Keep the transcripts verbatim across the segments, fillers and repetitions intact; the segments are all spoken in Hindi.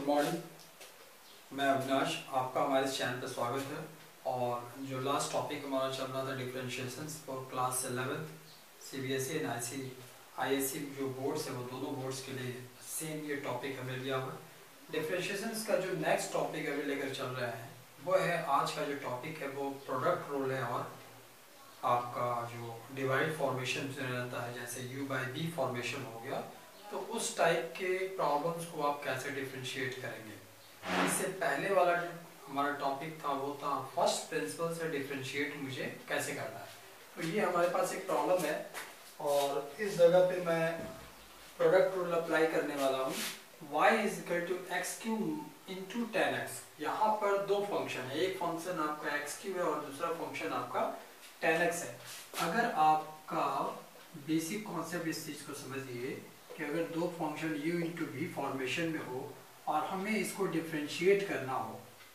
गुड मॉर्निंग, मैं अविनाश, आपका हमारे इस चैनल पर स्वागत है। और जो लास्ट टॉपिक हमारा चल रहा था differentiations for class eleventh CBSE and IC ISC जो बोर्ड्स है वो दोनों बोर्ड्स के लिए सेम ये टॉपिक हमें लिया हुआ है। डिफरेंशिएशंस का जो नेक्स्ट टॉपिक हमें लेकर चल रहे हैं वो है, आज का जो टॉपिक है वो प्रोडक्ट रूल है। और आपका जो डिवाइड फॉर्मेशन रहता है, जैसे यू बाई बी फॉर्मेशन हो गया, तो उस टाइप के प्रॉब्लम्स को आप कैसे डिफरेंशिएट करेंगे। इससे पहले वाला हमारा टॉपिक था वो था फर्स्ट प्रिंसिपल से डिफरेंशिएट मुझे कैसे करना है। तो ये हमारे पास एक प्रॉब्लम है और इस जगह पे मैं प्रोडक्ट रूल अप्लाई करने वाला हूँ। y is equal to x Q into ten x. यहाँ पर दो फंक्शन है, एक फंक्शन आपका एक्स क्यू है और दूसरा फंक्शन आपका टेन एक्स है। अगर आपका बेसिक कॉन्सेप्ट इस चीज को समझिए कि अगर दो function u into V formation में हो और हमें इसको डिफरेंशिएट करना हो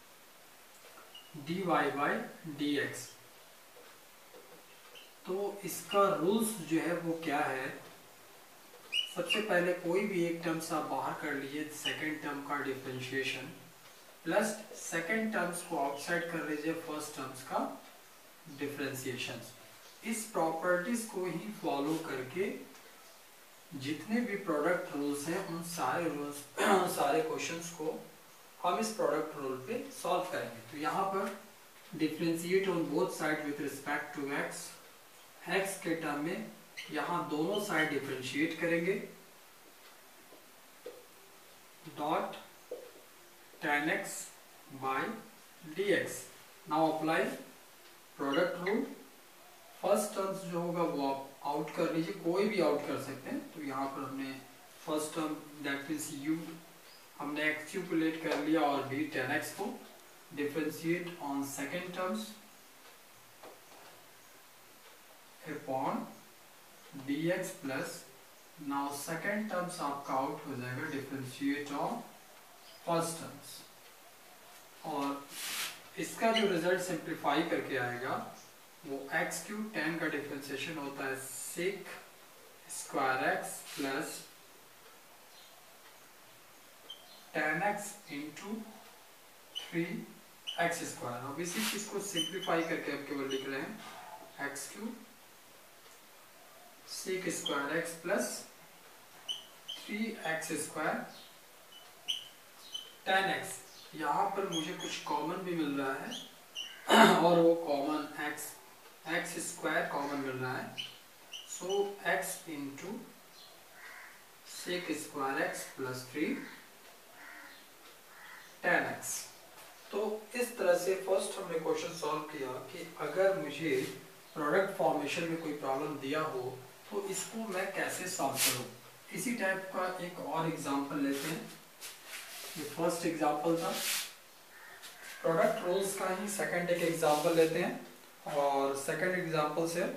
dy बाई डी एक्स, तो इसका रूल्स जो है वो क्या है। सबसे पहले कोई भी एक टर्म्स आप बाहर कर लीजिए, सेकेंड टर्म का डिफरेंशिएशन प्लस सेकेंड टर्म्स को आउटसाइड कर लीजिए फर्स्ट टर्म्स का डिफरेंशिएशन। इस प्रॉपर्टीज को ही फॉलो करके जितने भी प्रोडक्ट रूल्स हैं उन सारे रूल्स सारे क्वेश्चंस को हम इस प्रोडक्ट रूल पे सॉल्व करेंगे। तो यहाँ पर differentiate on both side with respect to x, x के टर्म में यहाँ दोनों साइड डिफरेंशिएट करेंगे dot tan x by d x. Now apply product rule. First terms जो होगा वो आप आउट कर लीजिए, कोई भी आउट कर सकते हैं। तो यहाँ पर हमने first term that means u हमने एक्स क्यू को लेट कर लिया और डी टेन एक्स को differentiate on second terms upon d x plus, now second terms आपका आउट हो जाएगा डिफरेंशिएट ऑन फर्स्ट टर्म्स। और इसका जो रिजल्ट सिंप्लीफाई करके आएगा वो एक्स क्यू टेन का डिफरेंशिएशन होता है sec square x plus tan x into three x square. अब इसी चीज को सिंप्लीफाई करके हम केवल लिख रहे हैं x cube sec square x plus three x square tan x. यहाँ पर मुझे कुछ कॉमन भी मिल रहा है और वो common x x square common मिल रहा है। So x into sec square x plus three tan x. तो इस तरह से फर्स्ट हमने क्वेश्चन सॉल्व किया कि अगर मुझे प्रोडक्ट फॉर्मेशन में कोई प्रॉब्लम दिया हो तो इसको मैं कैसे सॉल्व करूं। इसी टाइप का एक और एग्जांपल लेते हैं। ये फर्स्ट एग्जांपल था, प्रोडक्ट रूल्स का ही सेकंड एक एग्जांपल लेते हैं। और सेकंड एग्जांपल से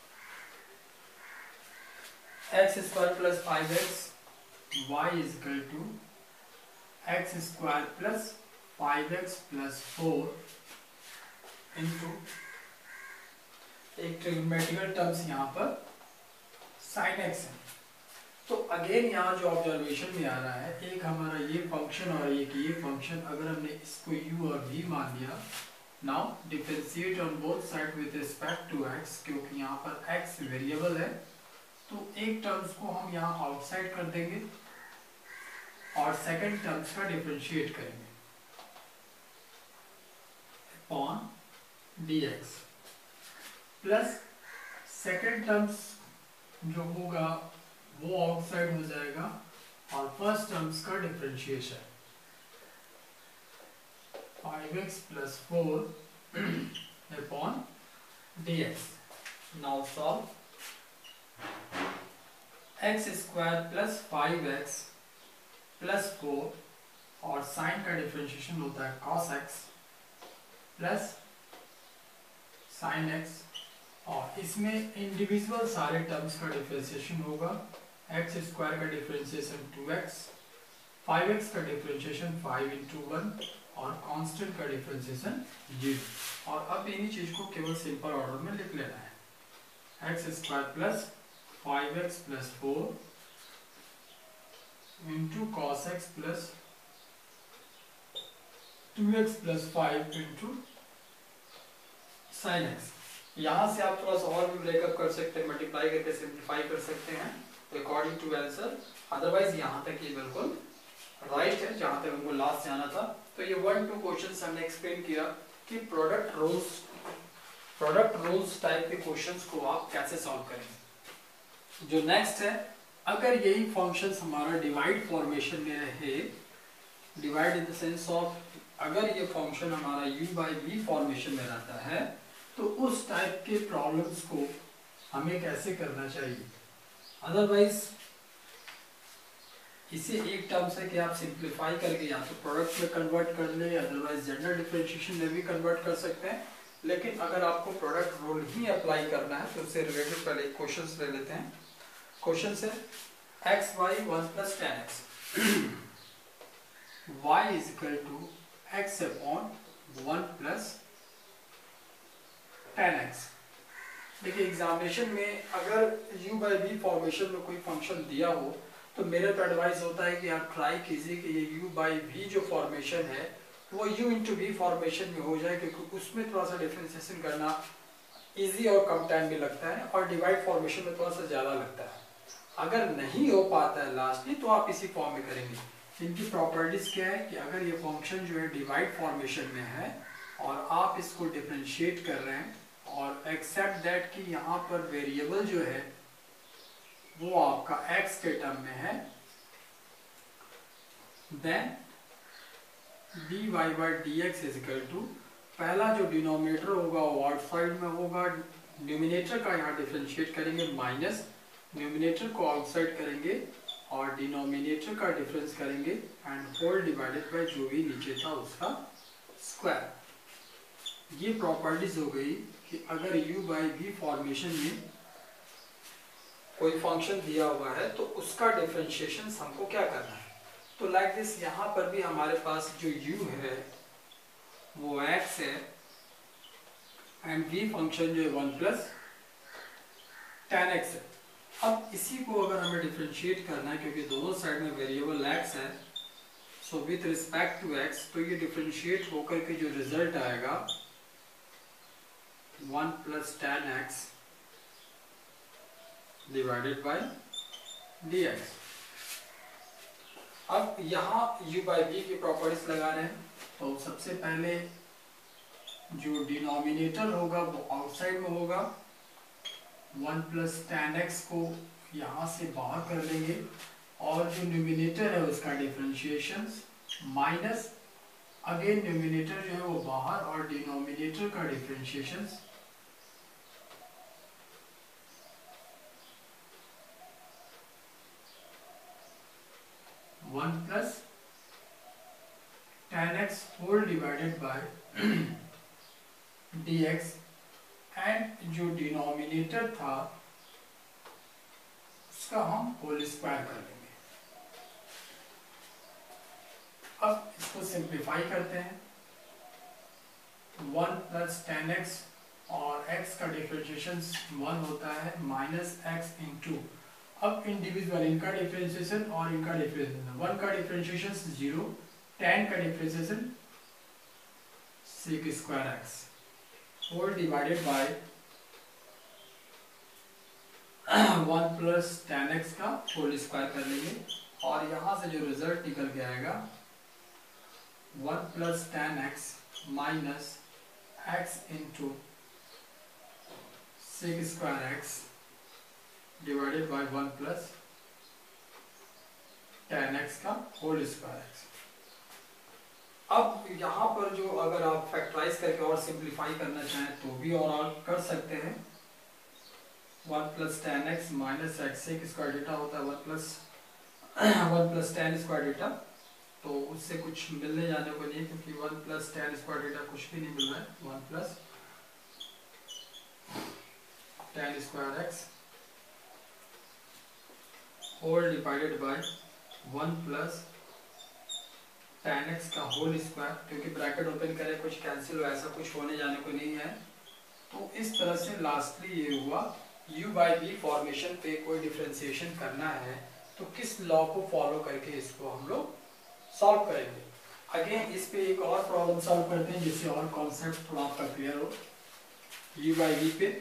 x square plus five x y is equal to x square plus five x plus four into एक ट्रिग्नोमेट्रिकल टर्म्स यहाँ पर साइन एक्स है। तो अगेन यहाँ जो ऑब्जर्वेशन में आ रहा है, एक हमारा ये फंक्शन और एक ये फंक्शन, अगर हमने इसको u और v मान लिया, now differentiate on both side with respect to x, क्योंकि यहाँ पर x वेरिएबल है तो एक टर्म्स को हम यहाँ आउटसाइड कर देंगे और सेकंड टर्म्स का डिफरेंशिएट करेंगे upon dx plus second terms जो होगा वो आउटसाइड हो जाएगा और फर्स्ट टर्म्स का differentiation five x plus four upon dx। Now solve x square plus five x plus four और साइन का डिफरेंशिएशन होता है cos x plus sine x, और इसमें इंडिविजुअल सारे टर्म्स का डिफरेंशिएशन होगा। एक्स स्क्वायर का differentiation two x, five x का डिफरेंशिएशन फाइव इंटू वन और कांस्टेंट का डिफरेंशिएशन जीरो। और अब इन्हीं चीज को केवल सिंपल ऑर्डर में लिख लेना है। X square plus five x plus four into cos x plus two x plus five into sine x. यहाँ से आप थोड़ा सा और भी ब्रेकअप कर सकते हैं, मल्टीप्लाई करके सिंप्लीफाई कर सकते हैं अकॉर्डिंग टू आंसर। अदरवाइज यहाँ तक ये बिल्कुल राइट है जहाँ तक हमको लास्ट जाना था। तो ये वन टू क्वेश्चंस हमने एक्सप्लेन किया कि product rules product rules type के क्वेश्चंस को आप कैसे सॉल्व करेंगे। जो नेक्स्ट है, अगर यही फंक्शंस हमारा डिवाइड फॉर्मेशन में रहे, divide in the sense of अगर ये फंक्शन हमारा u बाई वी फॉर्मेशन में रहता है तो उस टाइप के प्रॉब्लम्स को हमें कैसे करना चाहिए। अदरवाइज इसे एक टर्म से कि आप सिंप्लीफाई करके या तो प्रोडक्ट में कन्वर्ट कर ले, अदरवाइज जनरल डिफरेंशिएशन में भी कन्वर्ट कर सकते हैं। लेकिन अगर आपको प्रोडक्ट रूल ही अप्लाई करना है तो उससे रिलेटेड पहले क्वेश्चंस ले लेते हैं। क्वेश्चन है x y one plus tan x y is equal to x upon one plus tan x. देखिए एग्जामिनेशन में अगर u बाई v फॉर्मेशन में कोई फंक्शन दिया हो तो मेरा तो एडवाइस होता है कि आप ट्राई कीजिए कि ये u बाई v जो फॉर्मेशन है वो u इंटू v फॉर्मेशन में हो जाए, क्योंकि उसमें थोड़ा सा डिफरेंशिएशन करना इजी और कम टाइम भी लगता है और डिवाइड फॉर्मेशन में थोड़ा सा ज़्यादा लगता है। अगर नहीं हो पाता है लास्टली तो आप इसी फॉर्म में करेंगे। इनकी प्रॉपर्टीज क्या है कि अगर ये फंक्शन जो है डिवाइड फॉर्मेशन में है और आप इसको डिफरेंशिएट कर रहे हैं और एक्सेप्ट दैट कि यहाँ पर वेरिएबल जो है वो आपका x के टर्म में है, then dy by d x is equal to पहला जो डिनोमिनेटर होगा वो आउटसाइड में होगा, न्यूमिनेटर का यहाँ डिफरेंशिएट करेंगे माइनस, न्यूमिनेटर को आउटसाइड करेंगे और डिनोमिनेटर का डिफरेंस करेंगे एंड होल डिवाइडेड बाय जो भी नीचे था उसका स्क्वायर। ये प्रॉपर्टीज हो गई कि अगर u बाई v फॉर्मेशन में कोई फंक्शन दिया हुआ है तो उसका डिफरेंशिएशन हमको क्या करना है। तो लाइक दिस यहाँ पर भी हमारे पास जो u है वो x है एंड v फंक्शन जो है वन प्लस टेन एक्स है। अब इसी को अगर हमें डिफरेंशिएट करना है क्योंकि दोनों साइड में वेरिएबल x है, so with respect to x तो ये डिफरेंशिएट होकर के जो रिजल्ट आएगा one plus tan x divided by d x. अब यहाँ u बाई v की प्रॉपर्टीज लगा रहे हैं तो सबसे पहले जो डिनोमिनेटर होगा वो आउटसाइड में होगा, वन प्लस टेन एक्स को यहाँ से बाहर कर लेंगे और जो न्यूमिनेटर है उसका डिफरेंशिएशन माइनस अगेन न्यूमिनेटर जो है वो बाहर और डिनोमिनेटर का differentiation one plus tan x whole divided by d x and जो डिनोमिनेटर था उसका हम होल स्क्वायर कर लेंगे। अब इसको सिंप्लीफाई करते हैं, वन प्लस टेन एक्स और x का डिफरेंशिएशन वन होता है माइनस एक्स इंटू, अब इंडिविजुअल इनका डिफरेंशिएशन और इनका डिफरेंशिएशन, वन का डिफरेंशिएशन जीरो, टेन का differentiation sec square x whole divided by one plus tan x का होल स्क्वायर कर लेंगे और यहाँ से जो रिजल्ट निकल के आएगा one plus tan x minus x into sec square x divided by one plus tan x का होल स्क्वायर एक्स। अब यहाँ पर जो अगर आप फैक्टराइज करके और सिंप्लीफाई करना चाहें तो भी और और कर सकते हैं, one plus tan x minus x से स्क्वायर डेटा होता है one plus one plus tan square theta, तो उससे कुछ मिलने जाने को नहीं क्योंकि one plus tan square theta कुछ भी नहीं मिल रहा है, one plus tan square x whole divided by one plus tan x का होल स्क्वायर, क्योंकि ब्रैकेट ओपन करें कुछ कैंसिल हो ऐसा कुछ होने जाने को नहीं है। तो इस तरह से लास्टली ये हुआ u बाई v फॉर्मेशन पे कोई डिफरेंशिएशन करना है तो किस लॉ को फॉलो करके इसको हम लोग सॉल्व करेंगे। अगेन इस पे एक और प्रॉब्लम सॉल्व करते हैं जिससे और कॉन्सेप्ट थोड़ा आपका क्लियर हो। u बाई वी पे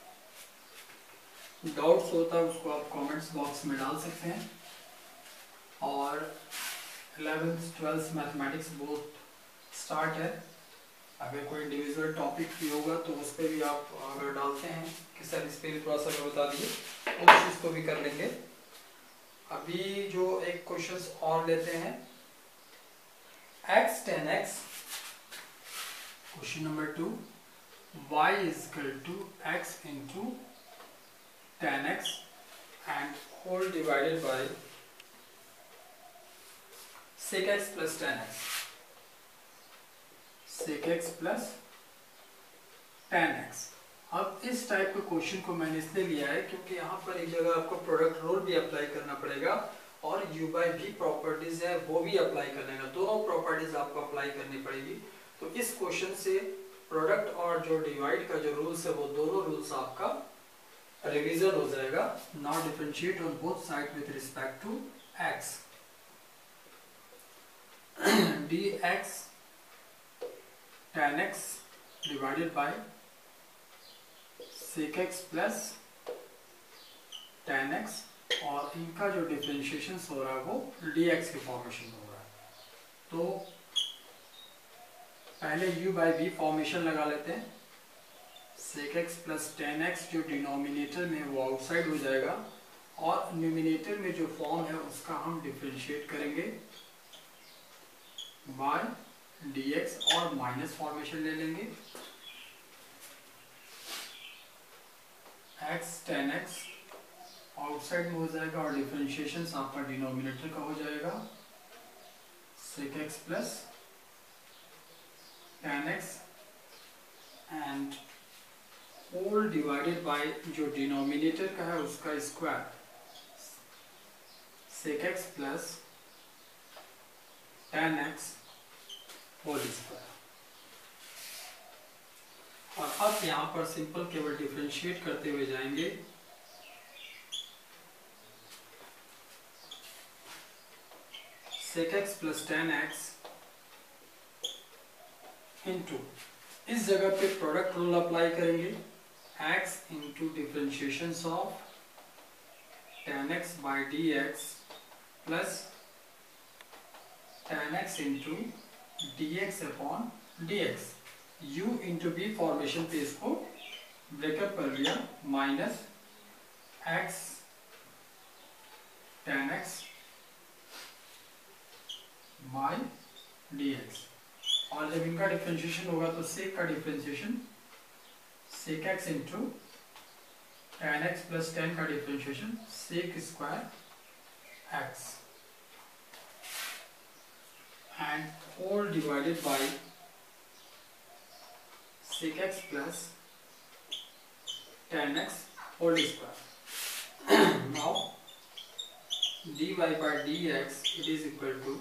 डाउट्स होता है उसको आप कमेंट्स बॉक्स में डाल सकते हैं। और eleventh twelfth mathematics both start है, अगर कोई इंडिविजुअल टॉपिक भी होगा तो उस पर भी आप अगर डालते हैं कि सर इस पर थोड़ा सा बता दिए तो उस चीज़ को भी कर लेंगे। अभी जो एक क्वेश्चन और लेते हैं, x tan x, question number two, y is equal to x into tan x and whole divided by sec x plus tan x, sec x plus tan x। अब इस टाइप के क्वेश्चन को मैंने इसलिए लिया है क्योंकि यहाँ पर एक जगह आपको प्रोडक्ट रूल भी अप्लाई करना पड़ेगा और u बाई v प्रॉपर्टीज है वो भी अप्लाई करने का, दोनों प्रॉपर्टीज आपको अप्लाई करनी पड़ेगी। तो इस क्वेश्चन से प्रोडक्ट और जो डिवाइड का जो रूल्स है वो दोनों रूल्स आपका रिवीजन हो जाएगा। Now differentiate on both side with respect to x, dx tan x divided by sec x plus tan x, और इनका जो डिफरेंशिएशन हो रहा है वो dx के फॉर्मेशन हो रहा है। तो पहले u बाई v फॉर्मेशन लगा लेते हैं। sec x plus tan x जो डिनोमिनेटर में वो आउटसाइड हो जाएगा और न्यूमिनेटर में जो फॉर्म है उसका हम डिफरेंशिएट करेंगे बाय dx और माइनस फॉर्मेशन ले लेंगे। x tan x आउटसाइड में हो जाएगा और डिफरेंशिएशन आपका डिनोमिनेटर का हो जाएगा sec x plus tan x and whole divided by जो डिनोमिनेटर का है उसका square sec x plus tan x whole square. और अब यहाँ पर सिंपल केवल डिफरेंशिएट करते हुए जाएंगे। sec x plus tan x into इस जगह पे प्रोडक्ट रूल अप्लाई करेंगे, x into differentiation of tan x by dx plus tan x into dx upon dx, u into b formation पे इसको ब्रेकअप कर लिया, minus x tan x by dx। और जब इनका डिफरेंशिएशन होगा तो sec का differentiation sec x into tan x plus tan का differentiation sec square x and whole divided by sec x plus tan x whole square। Now dy by dx it is equal to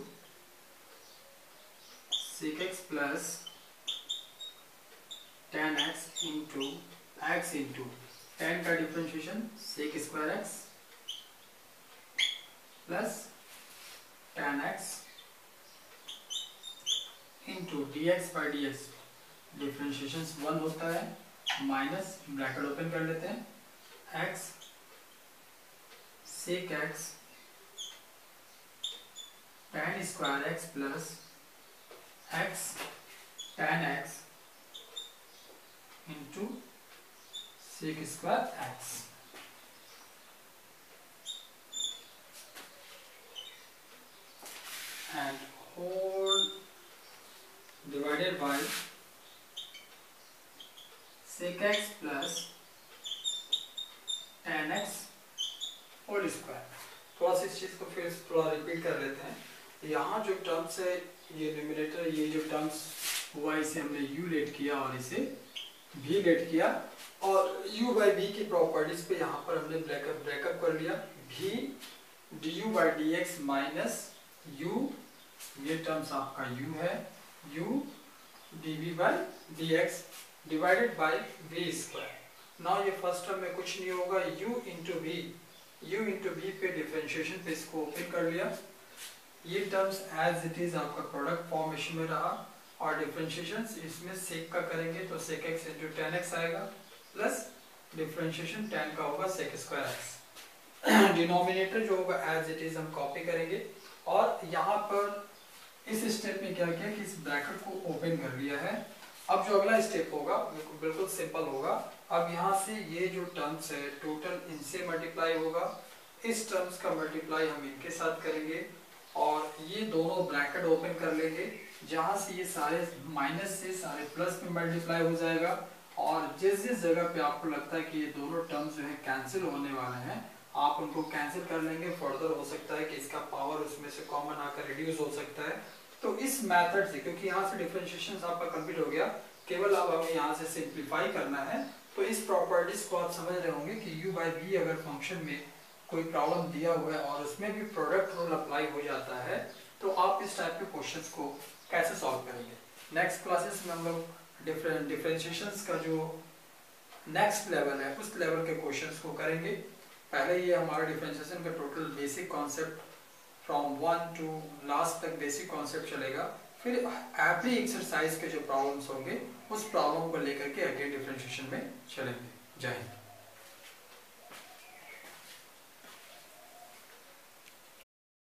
sec x plus tan x into x into tan का differentiation sec square x plus tan x into dx by dx, differentiation one होता है, माइनस ब्रैकेट ओपन कर लेते हैं x sec x tan square x plus x tan x into sec square x। And whole divided by sec x plus tan x whole square. थोड़ा सा इस चीज को फिर थोड़ा रिपीट कर लेते हैं। यहाँ जो टर्म्स है ये न्यूमरेटर, ये जो टर्म्स हुआ इसे हमने u लेट किया और इसे v लेट किया और u बाई v की प्रॉपर्टीज पे यहाँ पर हमने ब्रेकअप ब्रेकअप कर लिया। v du by dx minus u, ये टर्म्स आपका u है, u dv by dx divided by v square. Now ये फर्स्ट टर्म में कुछ नहीं होगा, u into v, u into v पे डिफरेंशिएशन पे इसको ओपन कर लिया, ये टर्म्स एज इट इज आपका प्रोडक्ट फॉर्मेशन में रहा, और डिफरेंशिएशन इसमें सेक का करेंगे तो sec x into ten x आएगा, प्लस डिफरेंशिएशन टेन का होगा सेक स्क्वायर एक्स। डिनोमिनेटर जो होगा एज इट इज हम कॉपी करेंगे, और यहाँ पर इस स्टेप में क्या किया कि इस ब्रैकेट को ओपन कर लिया है। अब जो अगला स्टेप होगा बिल्कुल सिंपल होगा। अब यहाँ से ये जो टर्म्स है टोटल इनसे मल्टीप्लाई होगा, इस टर्म्स का मल्टीप्लाई हम इनके साथ करेंगे, और ये दोनों ब्रैकेट ओपन कर लेंगे, जहाँ से ये सारे माइनस से सारे प्लस में मल्टीप्लाई हो जाएगा, और जिस जिस जगह पे आपको लगता है कि ये दोनों टर्म्स जो है कैंसिल होने वाले हैं, आप उनको कैंसिल कर लेंगे। फर्दर हो सकता है कि इसका पावर उसमें से कॉमन आकर रिड्यूस हो सकता है। तो इस मेथड से, क्योंकि यहाँ से डिफरेंशिएशन आपका कंप्लीट हो गया, केवल अब हमें यहाँ से सिंप्लीफाई करना है। तो इस प्रॉपर्टीज को आप समझ रहे होंगे कि u बाई बी अगर फंक्शन में कोई प्रॉब्लम दिया हुआ है और उसमें भी प्रोडक्ट रूल अप्लाई हो जाता है, तो आप इस टाइप के क्वेश्चंस को कैसे सॉल्व करेंगे। नेक्स्ट क्लासेस में हम लोग डिफरेंट डिफरेंशिएशंस का जो नेक्स्ट लेवल है उस लेवल के क्वेश्चंस को करेंगे। पहले ये हमारा डिफरेंशिएशन का total basic concept from one two last तक बेसिक कॉन्सेप्ट चलेगा। फिर एवरी एक्सरसाइज के जो प्रॉब्लम्स होंगे उस प्रॉब्लम को लेकर के अगेन डिफरेंशिएशन में चलेंगे। जय हिंद।